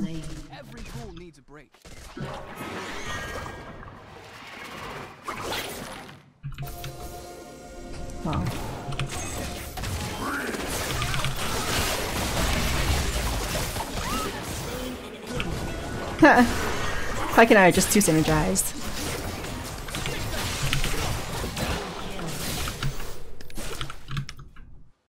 slain. Every rule needs a break. Wow. Pike and I are just too synergized.